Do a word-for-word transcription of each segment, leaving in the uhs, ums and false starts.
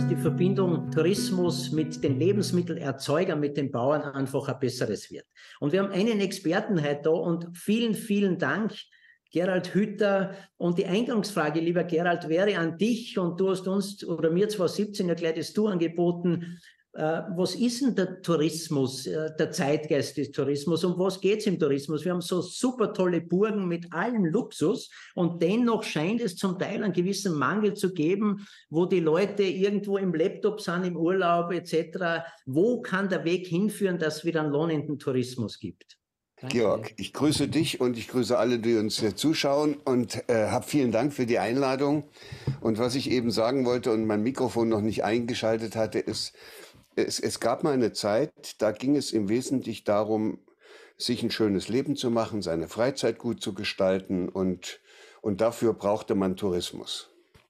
dass die Verbindung Tourismus mit den Lebensmittelerzeugern, mit den Bauern einfach ein besseres wird. Und wir haben einen Experten heute da und vielen, vielen Dank, Gerald Hütter. Und die Eingangsfrage, lieber Gerald, wäre an dich, und du hast uns oder mir zwanzig siebzehn ja gleich das Du angeboten. Äh, was ist denn der Tourismus, äh, der Zeitgeist des Tourismus? Um was geht's im Tourismus? Wir haben so super tolle Burgen mit allem Luxus und dennoch scheint es zum Teil einen gewissen Mangel zu geben, wo die Leute irgendwo im Laptop sind, im Urlaub et cetera. Wo kann der Weg hinführen, dass es wieder einen lohnenden Tourismus gibt? Danke. Georg, ich grüße dich und ich grüße alle, die uns hier zuschauen und äh, habe vielen Dank für die Einladung. Und was ich eben sagen wollte und mein Mikrofon noch nicht eingeschaltet hatte, ist, Es, es gab mal eine Zeit, da ging es im Wesentlichen darum, sich ein schönes Leben zu machen, seine Freizeit gut zu gestalten und, und dafür brauchte man Tourismus.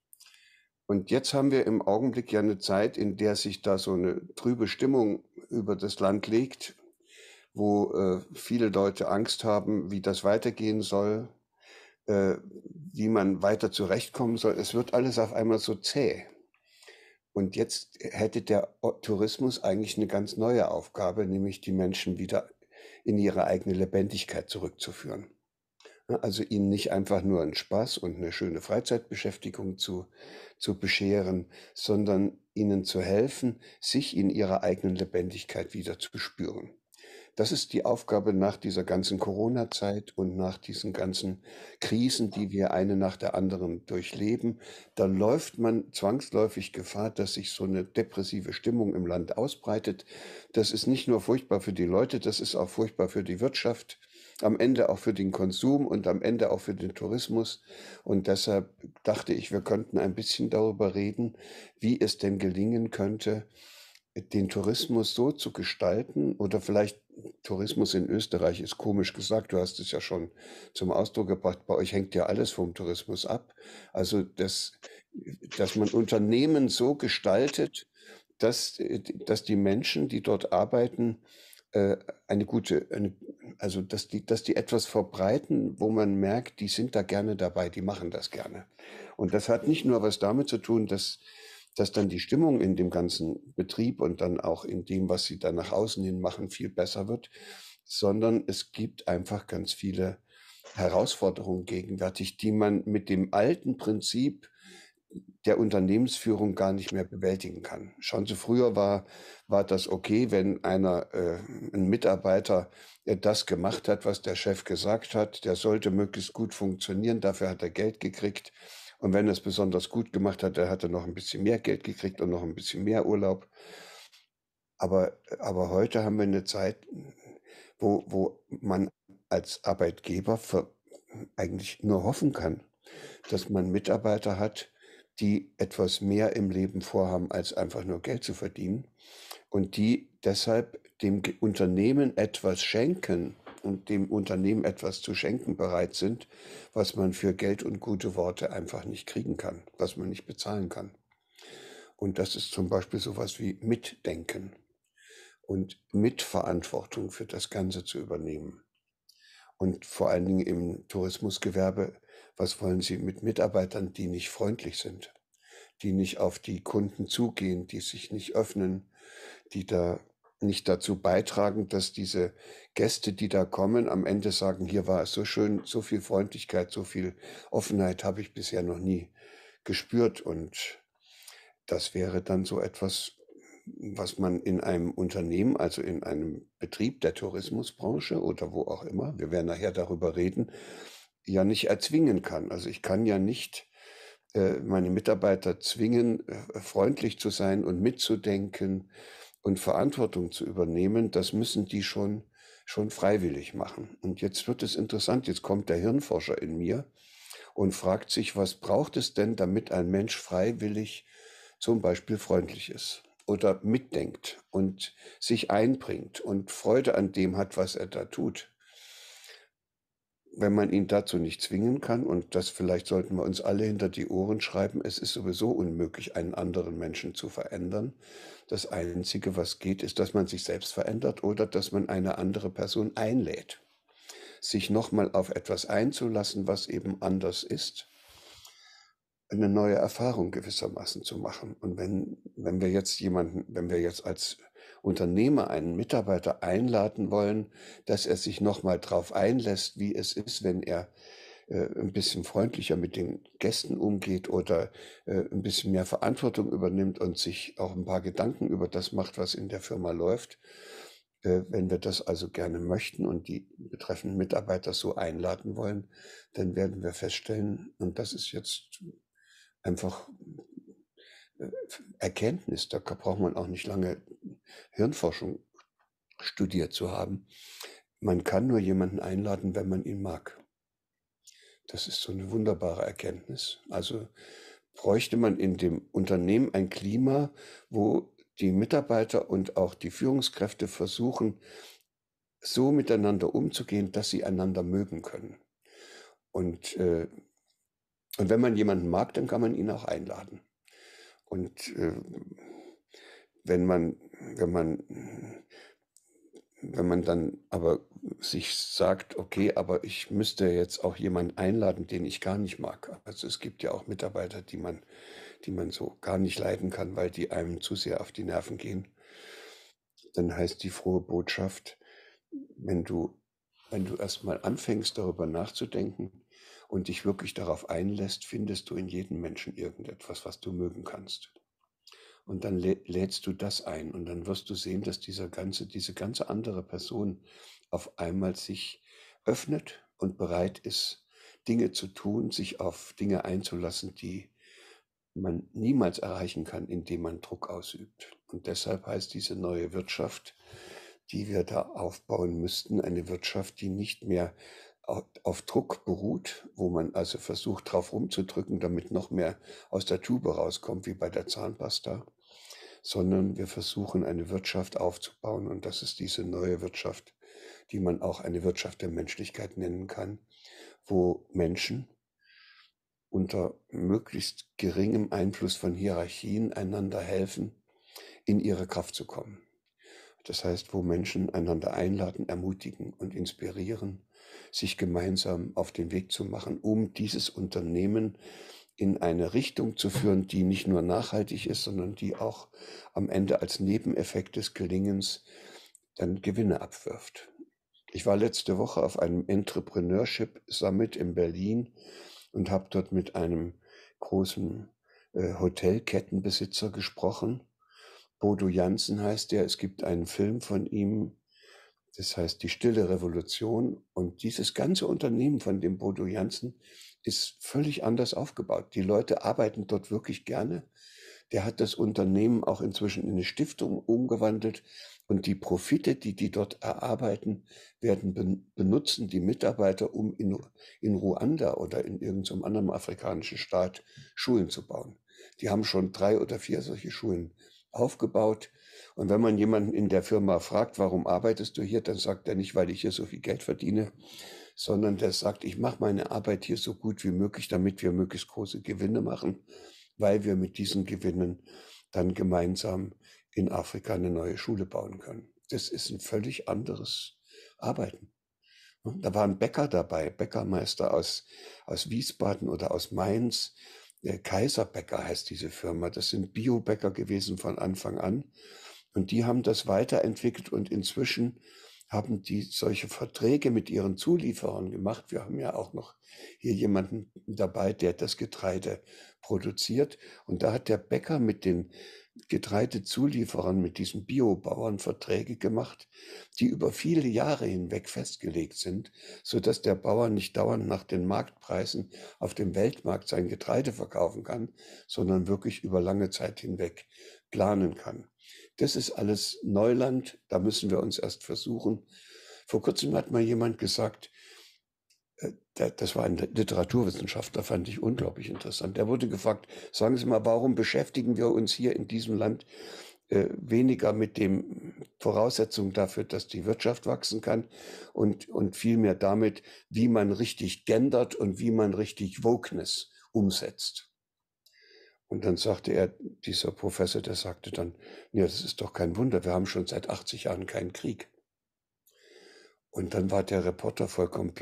Und jetzt haben wir im Augenblick ja eine Zeit, in der sich da so eine trübe Stimmung über das Land legt, wo äh, viele Leute Angst haben, wie das weitergehen soll, äh, wie man weiter zurechtkommen soll. Es wird alles auf einmal so zäh. Und jetzt hätte der Tourismus eigentlich eine ganz neue Aufgabe, nämlich die Menschen wieder in ihre eigene Lebendigkeit zurückzuführen. Also ihnen nicht einfach nur einen Spaß und eine schöne Freizeitbeschäftigung zu, zu bescheren, sondern ihnen zu helfen, sich in ihrer eigenen Lebendigkeit wieder zu spüren. Das ist die Aufgabe nach dieser ganzen Corona-Zeit und nach diesen ganzen Krisen, die wir eine nach der anderen durchleben. Da läuft man zwangsläufig Gefahr, dass sich so eine depressive Stimmung im Land ausbreitet. Das ist nicht nur furchtbar für die Leute, das ist auch furchtbar für die Wirtschaft, am Ende auch für den Konsum und am Ende auch für den Tourismus. Und deshalb dachte ich, wir könnten ein bisschen darüber reden, wie es denn gelingen könnte, den Tourismus so zu gestalten, oder vielleicht Tourismus in Österreich ist komisch gesagt, du hast es ja schon zum Ausdruck gebracht, bei euch hängt ja alles vom Tourismus ab. Also, dass, dass man Unternehmen so gestaltet, dass, dass die Menschen, die dort arbeiten, eine gute, eine, also dass die, dass die etwas verbreiten, wo man merkt, die sind da gerne dabei, die machen das gerne. Und das hat nicht nur was damit zu tun, dass dass dann die Stimmung in dem ganzen Betrieb und dann auch in dem, was sie dann nach außen hin machen, viel besser wird, sondern es gibt einfach ganz viele Herausforderungen gegenwärtig, die man mit dem alten Prinzip der Unternehmensführung gar nicht mehr bewältigen kann. Schon so früher war, war das okay, wenn einer, äh, ein Mitarbeiter äh, das gemacht hat, was der Chef gesagt hat, der sollte möglichst gut funktionieren, dafür hat er Geld gekriegt. Und wenn er es besonders gut gemacht hat, dann hat er noch ein bisschen mehr Geld gekriegt und noch ein bisschen mehr Urlaub. Aber, aber heute haben wir eine Zeit, wo, wo man als Arbeitgeber für eigentlich nur hoffen kann, dass man Mitarbeiter hat, die etwas mehr im Leben vorhaben, als einfach nur Geld zu verdienen und die deshalb dem Unternehmen etwas schenken und dem Unternehmen etwas zu schenken bereit sind, was man für Geld und gute Worte einfach nicht kriegen kann, was man nicht bezahlen kann. Und das ist zum Beispiel sowas wie Mitdenken und Mitverantwortung für das Ganze zu übernehmen. Und vor allen Dingen im Tourismusgewerbe, was wollen Sie mit Mitarbeitern, die nicht freundlich sind, die nicht auf die Kunden zugehen, die sich nicht öffnen, die da nicht dazu beitragen, dass diese Gäste, die da kommen, am Ende sagen, hier war es so schön, so viel Freundlichkeit, so viel Offenheit habe ich bisher noch nie gespürt. Und das wäre dann so etwas, was man in einem Unternehmen, also in einem Betrieb der Tourismusbranche oder wo auch immer, wir werden nachher darüber reden, ja nicht erzwingen kann. Also ich kann ja nicht äh, meine Mitarbeiter zwingen, äh, freundlich zu sein und mitzudenken und Verantwortung zu übernehmen. Das müssen die schon, schon freiwillig machen. Und jetzt wird es interessant, jetzt kommt der Hirnforscher in mir und fragt sich, was braucht es denn, damit ein Mensch freiwillig zum Beispiel freundlich ist oder mitdenkt und sich einbringt und Freude an dem hat, was er da tut. Wenn man ihn dazu nicht zwingen kann, und das vielleicht sollten wir uns alle hinter die Ohren schreiben, es ist sowieso unmöglich, einen anderen Menschen zu verändern. Das Einzige, was geht, ist, dass man sich selbst verändert oder dass man eine andere Person einlädt, sich nochmal auf etwas einzulassen, was eben anders ist. eine neue Erfahrung gewissermaßen zu machen. Und wenn, wenn wir jetzt jemanden, wenn wir jetzt als Unternehmer einen Mitarbeiter einladen wollen, dass er sich nochmal drauf einlässt, wie es ist, wenn er äh, ein bisschen freundlicher mit den Gästen umgeht oder äh, ein bisschen mehr Verantwortung übernimmt und sich auch ein paar Gedanken über das macht, was in der Firma läuft. Äh, wenn wir das also gerne möchten und die betreffenden Mitarbeiter so einladen wollen, dann werden wir feststellen, und das ist jetzt einfach äh, Erkenntnis, da braucht man auch nicht lange Hirnforschung studiert zu haben. Man kann nur jemanden einladen, wenn man ihn mag. Das ist so eine wunderbare Erkenntnis. Also bräuchte man in dem Unternehmen ein Klima, wo die Mitarbeiter und auch die Führungskräfte versuchen, so miteinander umzugehen, dass sie einander mögen können. Und, äh, und wenn man jemanden mag, dann kann man ihn auch einladen. Und äh, wenn man, wenn man, wenn man dann aber sich sagt, okay, aber ich müsste jetzt auch jemanden einladen, den ich gar nicht mag. Also es gibt ja auch Mitarbeiter, die man, die man so gar nicht leiden kann, weil die einem zu sehr auf die Nerven gehen. Dann heißt die frohe Botschaft, wenn du, wenn du erstmal anfängst, darüber nachzudenken und dich wirklich darauf einlässt, findest du in jedem Menschen irgendetwas, was du mögen kannst. Und dann lä lädst du das ein und dann wirst du sehen, dass dieser ganze, diese ganze andere Person auf einmal sich öffnet und bereit ist, Dinge zu tun, sich auf Dinge einzulassen, die man niemals erreichen kann, indem man Druck ausübt. Und deshalb heißt diese neue Wirtschaft, die wir da aufbauen müssten, eine Wirtschaft, die nicht mehr auf, auf Druck beruht, wo man also versucht, drauf rumzudrücken, damit noch mehr aus der Tube rauskommt, wie bei der Zahnpasta, sondern wir versuchen, eine Wirtschaft aufzubauen. Und das ist diese neue Wirtschaft, die man auch eine Wirtschaft der Menschlichkeit nennen kann, wo Menschen unter möglichst geringem Einfluss von Hierarchien einander helfen, in ihre Kraft zu kommen. Das heißt, wo Menschen einander einladen, ermutigen und inspirieren, sich gemeinsam auf den Weg zu machen, um dieses Unternehmen in eine Richtung zu führen, die nicht nur nachhaltig ist, sondern die auch am Ende als Nebeneffekt des Gelingens dann Gewinne abwirft. Ich war letzte Woche auf einem Entrepreneurship Summit in Berlin und habe dort mit einem großen äh, Hotelkettenbesitzer gesprochen. Bodo Jansen heißt er. Es gibt einen Film von ihm, das heißt Die Stille Revolution. Und dieses ganze Unternehmen von dem Bodo Jansen ist völlig anders aufgebaut. Die Leute arbeiten dort wirklich gerne. Der hat das Unternehmen auch inzwischen in eine Stiftung umgewandelt. Und die Profite, die die dort erarbeiten, werden ben- benutzen die Mitarbeiter, um in, in Ruanda oder in irgendeinem anderen afrikanischen Staat Schulen zu bauen. Die haben schon drei oder vier solche Schulen aufgebaut. Und wenn man jemanden in der Firma fragt, warum arbeitest du hier, dann sagt er nicht, weil ich hier so viel Geld verdiene, sondern der sagt, ich mache meine Arbeit hier so gut wie möglich, damit wir möglichst große Gewinne machen, weil wir mit diesen Gewinnen dann gemeinsam in Afrika eine neue Schule bauen können. Das ist ein völlig anderes Arbeiten. Da war ein Bäcker dabei, Bäckermeister aus, aus Wiesbaden oder aus Mainz. Der Kaiserbäcker heißt diese Firma. Das sind Biobäcker gewesen von Anfang an. Und die haben das weiterentwickelt und inzwischen haben die solche Verträge mit ihren Zulieferern gemacht. Wir haben ja auch noch hier jemanden dabei, der das Getreide produziert. Und da hat der Bäcker mit den Getreidezulieferern, mit diesen Biobauern Verträge gemacht, die über viele Jahre hinweg festgelegt sind, sodass der Bauer nicht dauernd nach den Marktpreisen auf dem Weltmarkt sein Getreide verkaufen kann, sondern wirklich über lange Zeit hinweg planen kann. Das ist alles Neuland, da müssen wir uns erst versuchen. Vor kurzem hat mal jemand gesagt, das war ein Literaturwissenschaftler, fand ich unglaublich interessant. Der wurde gefragt, sagen Sie mal, warum beschäftigen wir uns hier in diesem Land äh, weniger mit den Voraussetzungen dafür, dass die Wirtschaft wachsen kann und, und vielmehr damit, wie man richtig gendert und wie man richtig Wokeness umsetzt. Und dann sagte er, dieser Professor, der sagte dann, ja, das ist doch kein Wunder, wir haben schon seit achtzig Jahren keinen Krieg. Und dann war der Reporter vollkommen platt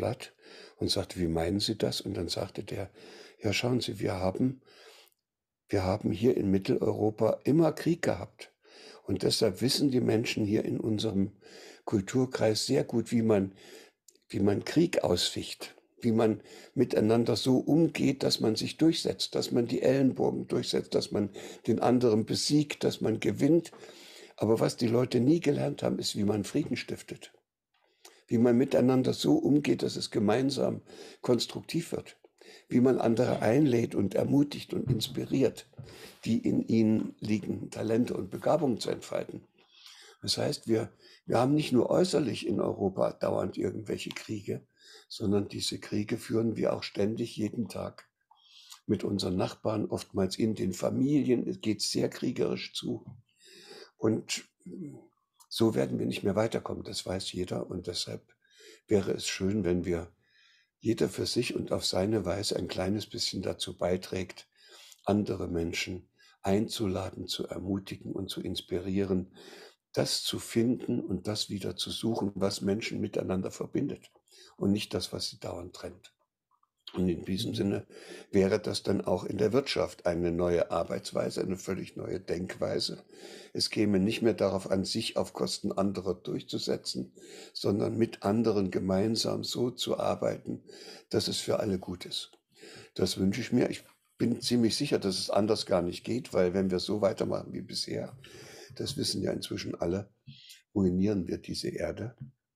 und sagte, wie meinen Sie das? Und dann sagte der, ja, schauen Sie, wir haben, wir haben hier in Mitteleuropa immer Krieg gehabt. Und deshalb wissen die Menschen hier in unserem Kulturkreis sehr gut, wie man, wie man Krieg ausficht, wie man miteinander so umgeht, dass man sich durchsetzt, dass man die Ellenbogen durchsetzt, dass man den anderen besiegt, dass man gewinnt. Aber was die Leute nie gelernt haben, ist, wie man Frieden stiftet, wie man miteinander so umgeht, dass es gemeinsam konstruktiv wird, wie man andere einlädt und ermutigt und inspiriert, die in ihnen liegenden Talente und Begabungen zu entfalten. Das heißt, wir, wir haben nicht nur äußerlich in Europa dauernd irgendwelche Kriege, sondern diese Kriege führen wir auch ständig jeden Tag mit unseren Nachbarn, oftmals in den Familien. Es geht sehr kriegerisch zu. Und so werden wir nicht mehr weiterkommen, das weiß jeder. Und deshalb wäre es schön, wenn wir jeder für sich und auf seine Weise ein kleines bisschen dazu beiträgt, andere Menschen einzuladen, zu ermutigen und zu inspirieren, das zu finden und das wieder zu suchen, was Menschen miteinander verbindet und nicht das, was sie dauernd trennt. Und in diesem Sinne wäre das dann auch in der Wirtschaft eine neue Arbeitsweise, eine völlig neue Denkweise. Es käme nicht mehr darauf an, sich auf Kosten anderer durchzusetzen, sondern mit anderen gemeinsam so zu arbeiten, dass es für alle gut ist. Das wünsche ich mir. Ich bin ziemlich sicher, dass es anders gar nicht geht, weil wenn wir so weitermachen wie bisher, das wissen ja inzwischen alle, ruinieren wir diese Erde.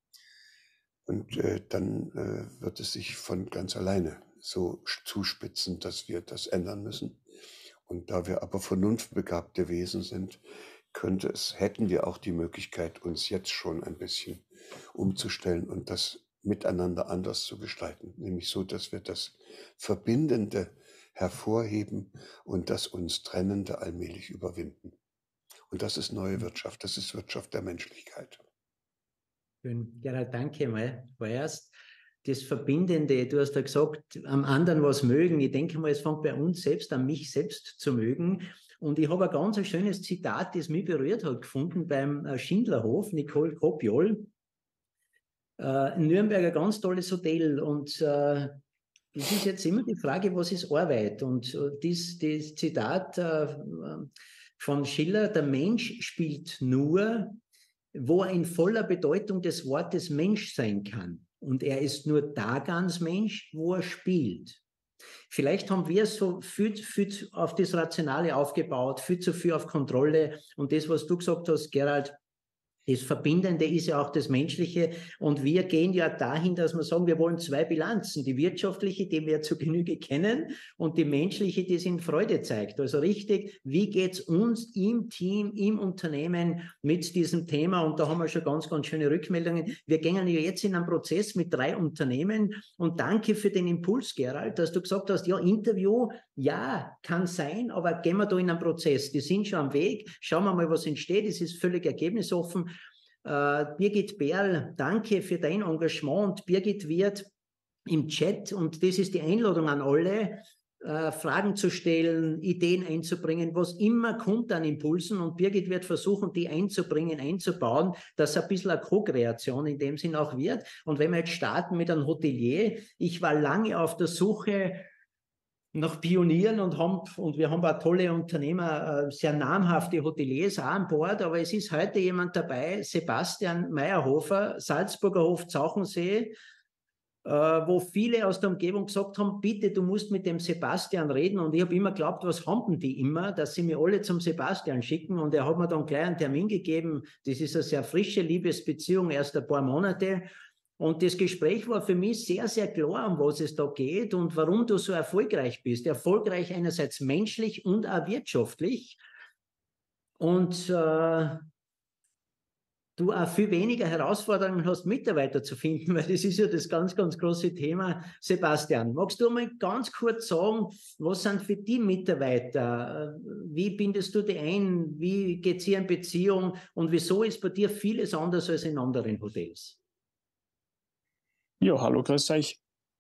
Und äh, dann äh, wird es sich von ganz alleine so zuspitzen, dass wir das ändern müssen. Und da wir aber vernunftbegabte Wesen sind, könnte es, hätten wir auch die Möglichkeit, uns jetzt schon ein bisschen umzustellen und das miteinander anders zu gestalten. Nämlich so, dass wir das Verbindende hervorheben und das uns Trennende allmählich überwinden. Und das ist neue Wirtschaft, das ist Wirtschaft der Menschlichkeit. Schön. Gerald, danke mal. Vorerst das Verbindende, du hast ja gesagt, am anderen was mögen. Ich denke mal, es fängt bei uns selbst an, mich selbst zu mögen. Und ich habe ein ganz ein schönes Zitat, das mich berührt hat, gefunden beim Schindlerhof, Nicole Kopiol. Äh, in Nürnberg ein ganz tolles Hotel. Und äh, es ist jetzt immer die Frage, was ist Arbeit? Und äh, dies, das Zitat äh, von Schiller, der Mensch spielt nur, wo er in voller Bedeutung des Wortes Mensch sein kann. Und er ist nur da ganz Mensch, wo er spielt. Vielleicht haben wir so viel, viel auf das Rationale aufgebaut, viel zu viel auf Kontrolle. Und das, was du gesagt hast, Gerald, das Verbindende ist ja auch das Menschliche. Und wir gehen ja dahin, dass wir sagen, wir wollen zwei Bilanzen. Die wirtschaftliche, die wir zu Genüge kennen, und die menschliche, die es in Freude zeigt. Also richtig, wie geht's uns im Team, im Unternehmen mit diesem Thema? Und da haben wir schon ganz, ganz schöne Rückmeldungen. Wir gehen ja jetzt in einen Prozess mit drei Unternehmen. Und danke für den Impuls, Gerald, dass du gesagt hast, ja, Interview, ja, kann sein, aber gehen wir da in einen Prozess. Die sind schon am Weg. Schauen wir mal, was entsteht. Es ist völlig ergebnisoffen. Uh, Birgit Berl, danke für dein Engagement. Birgit wird im Chat, und das ist die Einladung an alle, uh, Fragen zu stellen, Ideen einzubringen, was immer kommt an Impulsen, und Birgit wird versuchen, die einzubringen, einzubauen, dass ein bisschen eine Co-Kreation in dem Sinn auch wird. Und wenn wir jetzt starten mit einem Hotelier, ich war lange auf der Suche nach Pionieren und, haben, und wir haben auch tolle Unternehmer, sehr namhafte Hoteliers auch an Bord, aber es ist heute jemand dabei, Sebastian Meyerhofer, Salzburger Hof Zauchensee, äh, wo viele aus der Umgebung gesagt haben, bitte, du musst mit dem Sebastian reden, und ich habe immer geglaubt, was haben die immer, dass sie mir alle zum Sebastian schicken, und er hat mir dann gleich einen Termin gegeben. Das ist eine sehr frische Liebesbeziehung, erst ein paar Monate. Und das Gespräch war für mich sehr, sehr klar, um was es da geht und warum du so erfolgreich bist. Erfolgreich einerseits menschlich und auch wirtschaftlich. Und äh, du auch viel weniger Herausforderungen hast, Mitarbeiter zu finden, weil das ist ja das ganz, ganz große Thema. Sebastian, magst du mal ganz kurz sagen, was sind für die Mitarbeiter? Wie bindest du die ein? Wie geht es hier in Beziehung? Und wieso ist bei dir vieles anders als in anderen Hotels? Ja, hallo, grüß euch.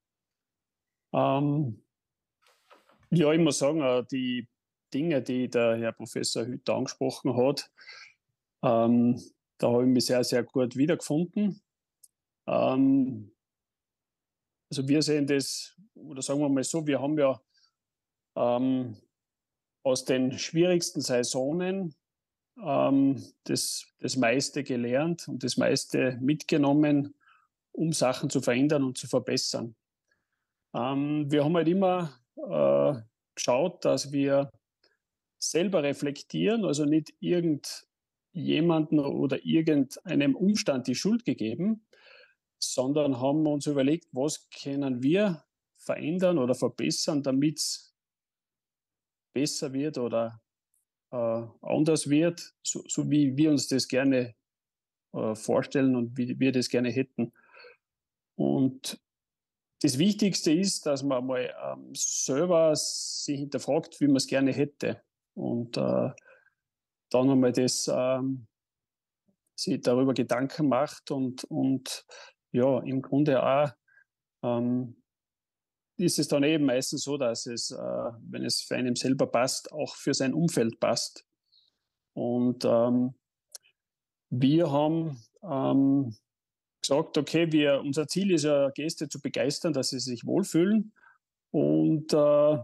Ähm, ja, ich muss sagen, die Dinge, die der Herr Professor Hütter angesprochen hat, ähm, da habe ich mich sehr, sehr gut wiedergefunden. Ähm, also wir sehen das, oder sagen wir mal so, wir haben ja ähm, aus den schwierigsten Saisonen ähm, das, das meiste gelernt und das meiste mitgenommen, um Sachen zu verändern und zu verbessern. Ähm, wir haben halt immer äh, geschaut, dass wir selber reflektieren, also nicht irgendjemanden oder irgendeinem Umstand die Schuld gegeben, sondern haben uns überlegt, was können wir verändern oder verbessern, damit es besser wird oder äh, anders wird, so, so wie wir uns das gerne äh, vorstellen und wie wir das gerne hätten. Und das Wichtigste ist, dass man mal ähm, selber sich hinterfragt, wie man es gerne hätte. Und äh, dann einmal das, ähm, sich darüber Gedanken macht und, und ja, im Grunde auch ähm, ist es dann eben meistens so, dass es, äh, wenn es für einen selber passt, auch für sein Umfeld passt. Und ähm, wir haben ähm, gesagt, okay, wir, unser Ziel ist ja, Gäste zu begeistern, dass sie sich wohlfühlen. Und äh,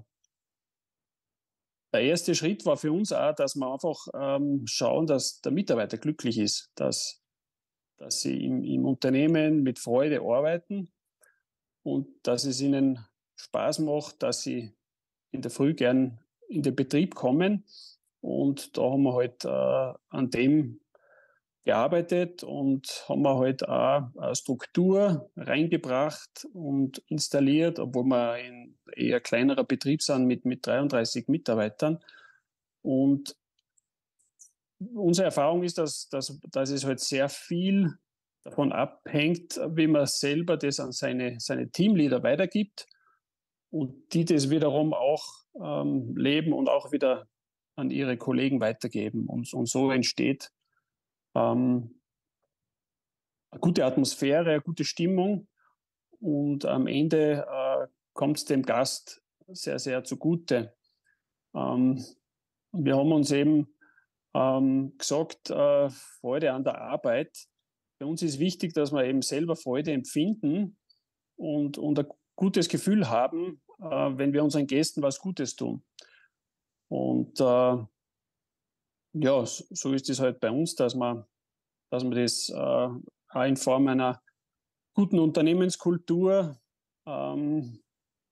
der erste Schritt war für uns auch, dass wir einfach ähm, schauen, dass der Mitarbeiter glücklich ist, dass, dass sie im, im Unternehmen mit Freude arbeiten und dass es ihnen Spaß macht, dass sie in der Früh gern in den Betrieb kommen. Und da haben wir halt äh, an dem gearbeitet und haben wir halt auch eine Struktur reingebracht und installiert, obwohl wir ein eher kleinerer Betrieb sind mit, mit dreiunddreißig Mitarbeitern. Und unsere Erfahrung ist, dass, dass, dass es halt sehr viel davon abhängt, wie man selber das an seine, seine Teamleader weitergibt und die das wiederum auch ähm, leben und auch wieder an ihre Kollegen weitergeben. Und, und so entsteht ähm, eine gute Atmosphäre, eine gute Stimmung und am Ende äh, kommt es dem Gast sehr, sehr zugute. Ähm, wir haben uns eben ähm, gesagt, äh, Freude an der Arbeit. Für uns ist wichtig, dass wir eben selber Freude empfinden und, und ein gutes Gefühl haben, äh, wenn wir unseren Gästen was Gutes tun. Und äh, ja, so, so ist es halt bei uns, dass man, dass man das äh, auch in Form einer guten Unternehmenskultur ähm,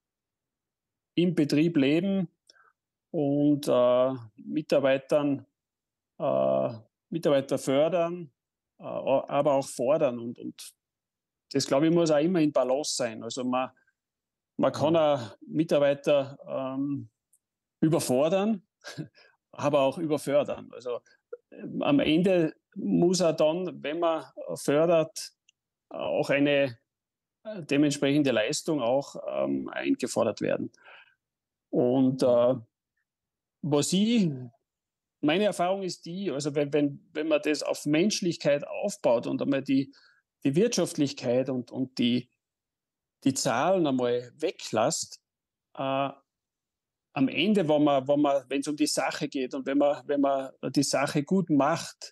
im Betrieb leben und äh, Mitarbeitern, äh, Mitarbeiter fördern, äh, aber auch fordern. Und, und das, glaube ich, muss auch immer in Balance sein. Also man, man kann auch Mitarbeiter ähm, überfordern, aber auch überfördern. Also ähm, am Ende muss er dann, wenn man fördert, auch eine dementsprechende Leistung auch ähm, eingefordert werden. Und äh, was ich, meine Erfahrung ist die, also wenn, wenn, wenn man das auf Menschlichkeit aufbaut und einmal die, die Wirtschaftlichkeit und, und die, die Zahlen einmal weglässt, äh, am Ende, wenn man, wenn man, wenn es um die Sache geht und wenn man, wenn man die Sache gut macht,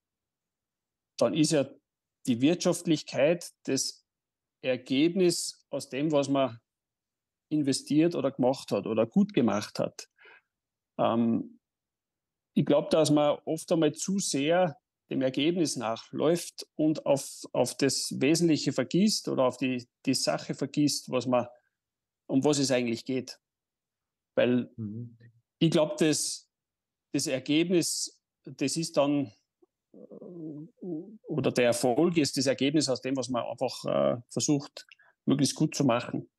dann ist ja die Wirtschaftlichkeit das Ergebnis aus dem, was man investiert oder gemacht hat oder gut gemacht hat. Ähm, ich glaube, dass man oft einmal zu sehr dem Ergebnis nachläuft und auf, auf das Wesentliche vergisst oder auf die, die Sache vergisst, was man, um was es eigentlich geht. Weil mhm. ich glaube, das, das Ergebnis, das ist dann, oder der Erfolg ist das Ergebnis aus dem, was man einfach äh, versucht, möglichst gut zu machen.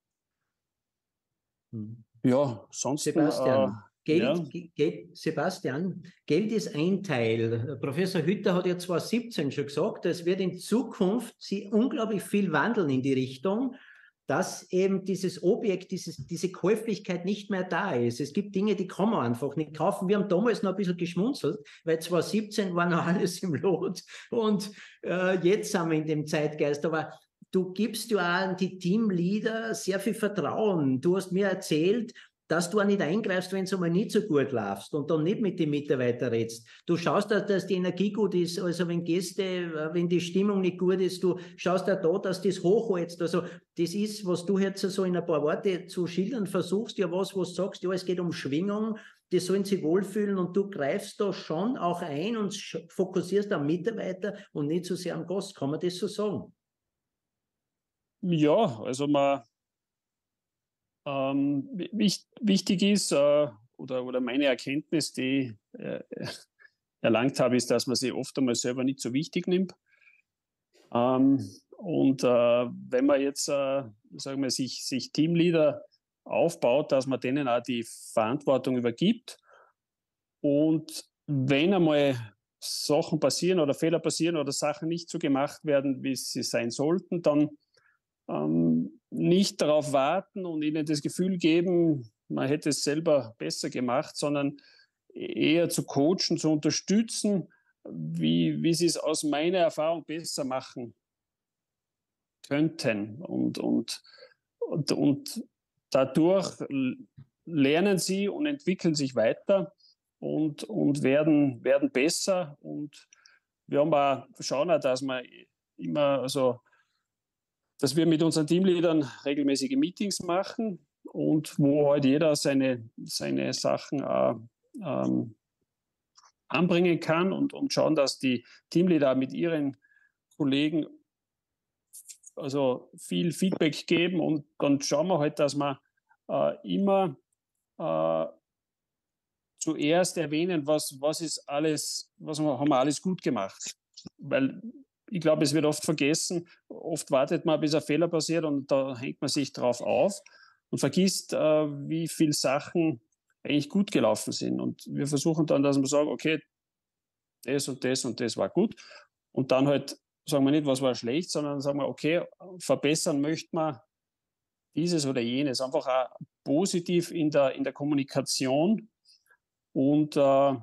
Mhm. Ja, sonst. Sebastian, Äh, Geld, ja. Geld, Sebastian, Geld ist ein Teil. Professor Hütter hat ja zwanzig siebzehn schon gesagt, es wird in Zukunft sich unglaublich viel wandeln in die Richtung, dass eben dieses Objekt, dieses, diese Käuflichkeit nicht mehr da ist. Es gibt Dinge, die kann man einfach nicht kaufen. Wir haben damals noch ein bisschen geschmunzelt, weil zwanzig siebzehn war noch alles im Lot und äh, jetzt sind wir in dem Zeitgeist. Aber du gibst ja auch an die Teamleader sehr viel Vertrauen. Du hast mir erzählt, dass du auch nicht eingreifst, wenn es einmal nicht so gut läuft und dann nicht mit den Mitarbeitern redest. Du schaust, dass, dass die Energie gut ist, also wenn Gäste, wenn die Stimmung nicht gut ist, du schaust auch da, dass das hochhältst. Also das ist, was du jetzt so in ein paar Worte zu schildern versuchst, ja was, was du sagst, ja es geht um Schwingung, die sollen sich wohlfühlen und du greifst da schon auch ein und fokussierst am Mitarbeiter und nicht so sehr am Gast. Kann man das so sagen? Ja, also man Ähm, wichtig, wichtig ist, äh, oder, oder meine Erkenntnis, die ich äh, erlangt habe, ist, dass man sich oft einmal selber nicht so wichtig nimmt. Ähm, und äh, wenn man jetzt, äh, sagen wir, sich, sich Teamleader aufbaut, dass man denen auch die Verantwortung übergibt. Und wenn einmal Sachen passieren oder Fehler passieren oder Sachen nicht so gemacht werden, wie sie sein sollten, dann ähm, nicht darauf warten und ihnen das Gefühl geben, man hätte es selber besser gemacht, sondern eher zu coachen, zu unterstützen, wie, wie sie es aus meiner Erfahrung besser machen könnten. Und, und, und, und dadurch lernen sie und entwickeln sich weiter und, und werden, werden besser. Und wir haben auch, schauen auch, dass wir immer, also dass wir mit unseren Teamleadern regelmäßige Meetings machen und wo halt jeder seine, seine Sachen äh, ähm, anbringen kann und, und schauen, dass die Teamleader mit ihren Kollegen also viel Feedback geben und dann schauen wir halt, dass wir äh, immer äh, zuerst erwähnen, was, was ist alles, was haben wir alles gut gemacht. Weil ich glaube, es wird oft vergessen, oft wartet man, bis ein Fehler passiert und da hängt man sich drauf auf und vergisst, äh, wie viele Sachen eigentlich gut gelaufen sind. Und wir versuchen dann, dass wir sagen, okay, das und das und das war gut. Und dann halt sagen wir nicht, was war schlecht, sondern sagen wir, okay, verbessern möchte man dieses oder jenes. Einfach auch positiv in der, in der Kommunikation. Und äh,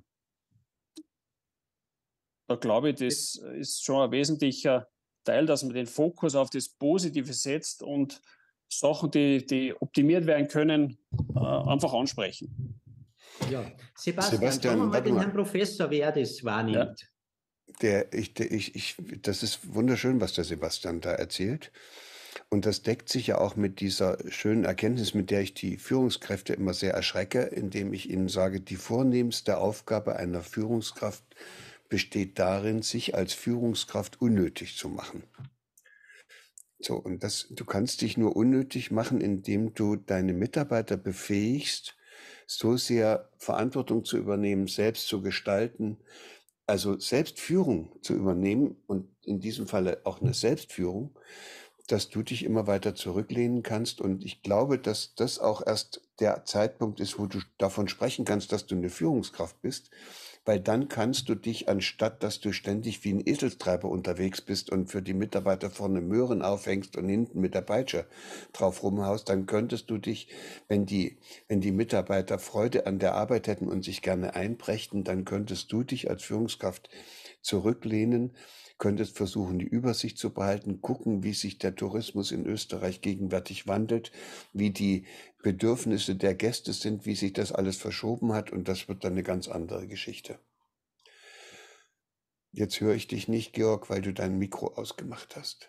da glaube ich, das ist schon ein wesentlicher Teil, dass man den Fokus auf das Positive setzt und Sachen, die, die optimiert werden können, äh, einfach ansprechen. Ja, Sebastian, Sebastian sagen wir mal den Herrn Professor, wer das wahrnimmt. Ja. Der, ich, der, ich, ich, das ist wunderschön, was der Sebastian da erzählt. Und das deckt sich ja auch mit dieser schönen Erkenntnis, mit der ich die Führungskräfte immer sehr erschrecke, indem ich ihnen sage, die vornehmste Aufgabe einer Führungskraft besteht darin, sich als Führungskraft unnötig zu machen. So, und das, du kannst dich nur unnötig machen, indem du deine Mitarbeiter befähigst, so sehr Verantwortung zu übernehmen, selbst zu gestalten, also Selbstführung zu übernehmen und in diesem Falle auch eine Selbstführung, dass du dich immer weiter zurücklehnen kannst. Und ich glaube, dass das auch erst der Zeitpunkt ist, wo du davon sprechen kannst, dass du eine Führungskraft bist, weil dann kannst du dich, anstatt dass du ständig wie ein Eselstreiber unterwegs bist und für die Mitarbeiter vorne Möhren aufhängst und hinten mit der Peitsche drauf rumhaust, dann könntest du dich, wenn die, wenn die Mitarbeiter Freude an der Arbeit hätten und sich gerne einbrächten, dann könntest du dich als Führungskraft zurücklehnen, könntest versuchen, die Übersicht zu behalten, gucken, wie sich der Tourismus in Österreich gegenwärtig wandelt, wie die Bedürfnisse der Gäste sind, wie sich das alles verschoben hat, und das wird dann eine ganz andere Geschichte. Jetzt höre ich dich nicht, Georg, weil du dein Mikro ausgemacht hast.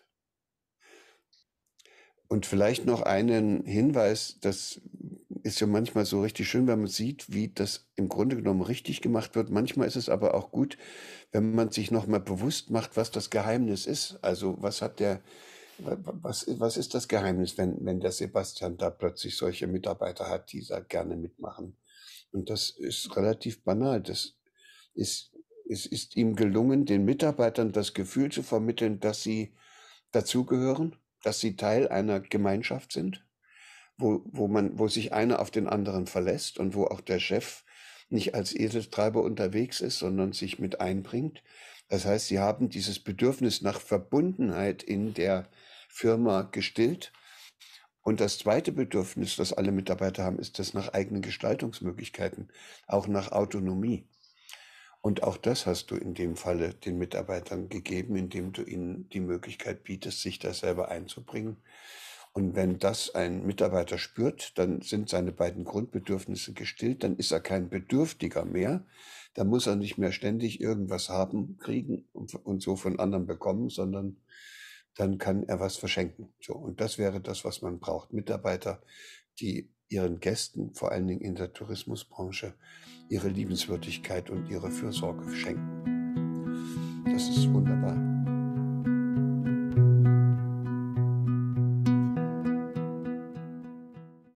Und vielleicht noch einen Hinweis, das ist ja manchmal so richtig schön, wenn man sieht, wie das im Grunde genommen richtig gemacht wird. Manchmal ist es aber auch gut, wenn man sich noch mal bewusst macht, was das Geheimnis ist. Also was hat der, was, was ist das Geheimnis, wenn, wenn der Sebastian da plötzlich solche Mitarbeiter hat, die da gerne mitmachen? Und das ist relativ banal. Das ist, es ist ihm gelungen, den Mitarbeitern das Gefühl zu vermitteln, dass sie dazugehören, dass sie Teil einer Gemeinschaft sind, wo, wo man, wo sich einer auf den anderen verlässt und wo auch der Chef nicht als Eseltreiber unterwegs ist, sondern sich mit einbringt. Das heißt, sie haben dieses Bedürfnis nach Verbundenheit in der Firma gestillt. Und das zweite Bedürfnis, das alle Mitarbeiter haben, ist das nach eigenen Gestaltungsmöglichkeiten, auch nach Autonomie. Und auch das hast du in dem Falle den Mitarbeitern gegeben, indem du ihnen die Möglichkeit bietest, sich da selber einzubringen. Und wenn das ein Mitarbeiter spürt, dann sind seine beiden Grundbedürfnisse gestillt, dann ist er kein Bedürftiger mehr. Da muss er nicht mehr ständig irgendwas haben, kriegen und, und so von anderen bekommen, sondern dann kann er was verschenken. So, und das wäre das, was man braucht. Mitarbeiter, die ihren Gästen, vor allen Dingen in der Tourismusbranche, ihre Liebenswürdigkeit und ihre Fürsorge schenken. Das ist wunderbar.